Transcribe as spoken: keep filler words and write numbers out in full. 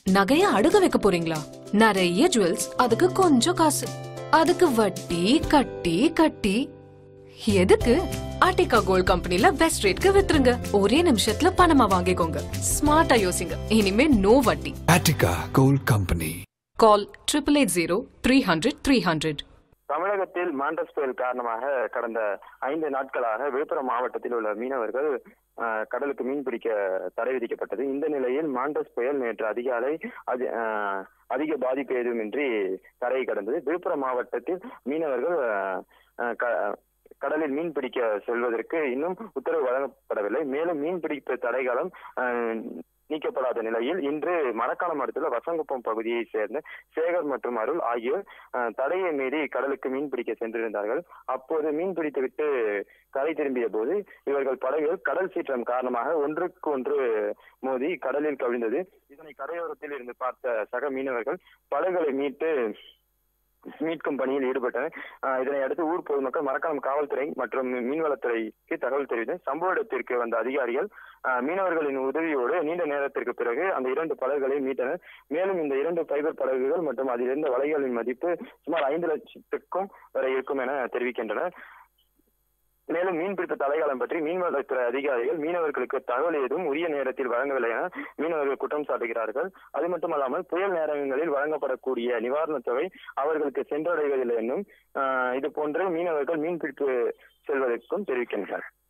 நகைய அடுக்க வைக்க போறீங்களா? நிறைய ஜுவல்ஸ், அதுக்கு கொஞ்சம் காசு, அதுக்கு வட்டி கட்டி கட்டி எதுக்கு? ஆர்டிகா கோல்ட் கம்பெனில பெஸ்ட் ரேட்க்கு வித்துருங்க. ஒரே நிமிஷத்துல பணமா வாங்கிக்கோங்க. ஸ்மார்ட்டா யோசிங்க. இனிமே நோ வட்டி. Attica gold company. Call triple eight zero three hundred three hundred. தமிழகத்தில் மாண்டஸ் புயல் காரணமாக கடந்த ஐந்து நாட்களாக விழுப்புரம் மாவட்டத்தில் உள்ள மீனவர்கள் கடலுக்கு மீன் பிடிக்க தடை விதிக்கப்பட்டது. இந்த நிலையில் மாண்டஸ் புயல் நேற்று அதிகாலை அதிக பாதிப்பு ஏதுமின்றி கரையை கடந்தது. விழுப்புரம் மாவட்டத்தில் மீனவர்கள் கடலில் மீன் பிடிக்க செல்வதற்கு இன்னும் உத்தரவு வழங்கப்படவில்லை. மேலும் மீன் பிடிப்பு தடைகாலம் நீக்கப்படாத நிலையில் இன்று மரக்காணம் அடுத்துள்ள வசங்குப்பம் பகுதியை சேர்ந்த சேகர் மற்றும் அருள் ஆகியோர் தடையை மீறி கடலுக்கு மீன் பிடிக்க சென்றிருந்தார்கள். அப்போது மீன் பிடித்துவிட்டு கரை திரும்பிய போது இவர்கள் படகுகள் கடல் சீற்றம் காரணமாக ஒன்றுக்கு ஒன்று மோதி கடலில் கவிழ்ந்தது. இதனை கரையோரத்தில் இருந்து பார்த்த சக மீனவர்கள் படகுகளை மீட்டு மீட்கும் பணியில் ஈடுபட்டனர். இதனை அடுத்து ஊர் பொதுமக்கள் மரக்காணம் காவல்துறை மற்றும் மீன்வளத்துறைக்கு தகவல் தெரிவித்து சம்பவ இடத்திற்கு வந்த அதிகாரிகள் மீனவர்களின் உதவியோடு நீண்ட நேரத்திற்கு பிறகு அந்த இரண்டு படகுகளை மீட்டனர். மேலும் இந்த இரண்டு ஃபைபர் படகுகள் மற்றும் அதில் இருந்த வலைகளின் மதிப்பு சுமார் ஐந்து லட்சத்துக்கும் வரை இருக்கும் என தெரிவிக்கின்றனர். மேலும் மீன்பிடித்த தடைகாலம் பற்றி மீன்வளத்துறை அதிகாரிகள் மீனவர்களுக்கு தகவல் ஏதும் உரிய நேரத்தில் வழங்கவில்லை என மீனவர்கள் குற்றம் சாட்டுகிறார்கள். அது மட்டுமல்லாமல் புயல் நேரங்களில் வழங்கப்படக்கூடிய நிவாரணத் தொகை அவர்களுக்கு சென்றடைவதில்லை என்னும் இது போன்று மீனவர்கள் மீன்பிடிப்பு செல்வதற்கும் தெரிவிக்கின்றனர்.